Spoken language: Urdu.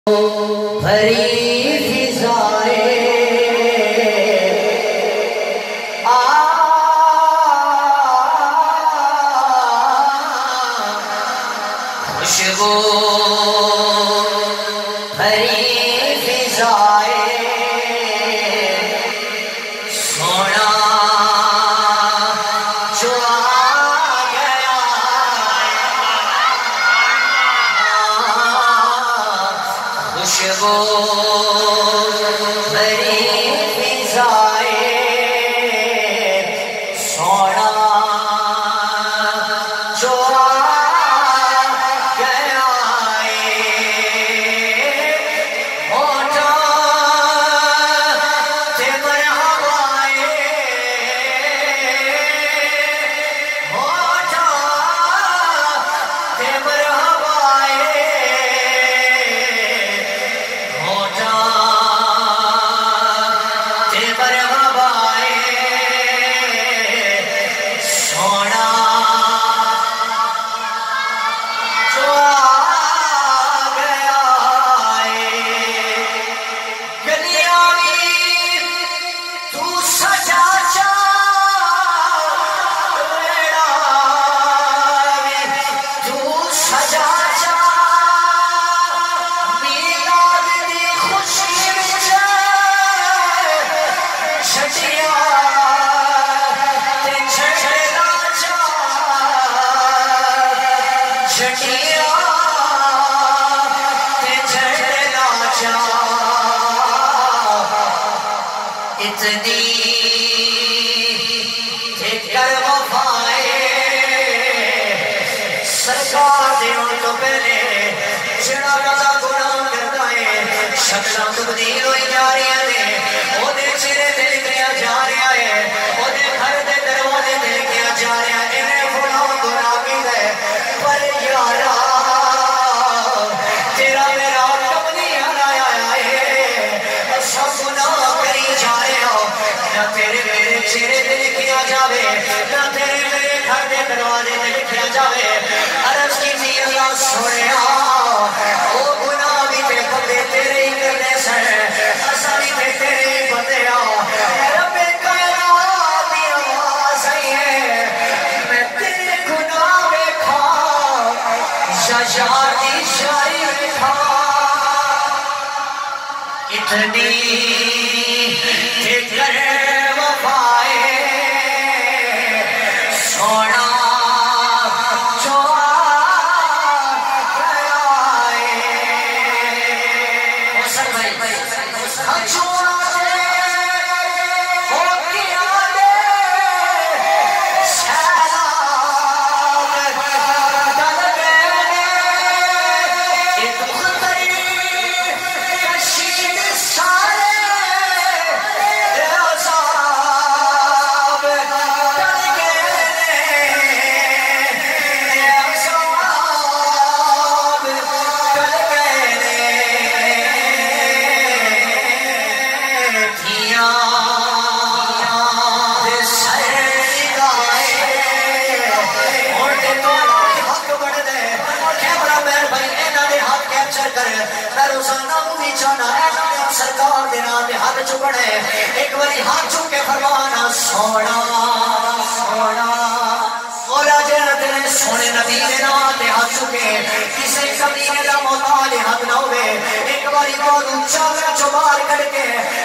بھری فضائیں خوشبو بھری فضائیں سونا جو آ گیا خوشبو بھری فضائیں سونا جو اتنی کر وفائیں سرکار دیوں تو پہلے جڑا رضا گناہ کرتا ہے شکلاں تبدیل ہوئی جا رہی ہیں وہ دے چہرے تے لکھیا جا رہا ہے وہ دے گھر دے دروازے تے لکھیا جا رہا ہے انہیں فلاں گناہ کی ہے پر یارا تیرا میرا کب نہیں آیا ہے سب گناہ کری جا رہے ہو نہ تیرے میرے چہرے تے لکھیا جاوے نہ تیرے میرے گھر دے دروازے تے لکھیا جاوے عرض کی تھی اللہ سنیا او گناہ بھی تے بندے تیرے ہی کرنے سے اسا بھی تے تیرے ہی بندے رب کائنات دی آواز آئی ہے میں تیرے گناہ ویکھا یا یار دی شاعری ویکھا اتنی کر وفائیں سونا جو گیا حسن بھائی چھوڑا دے ہو کیا دے سیلاب ڈل گئے ایک خطری کشید سارے سرکار دے نام دے ہاتھ چکنے ایک باری ہاتھ چکے فرمانا سونا سونا مولا جنت نے سونے نبی دے نام دے ہاتھ چکے کسے کبھی دا محتاج ہاتھ نہ ہوئے ایک باری بہت اونچا چوبار کر کے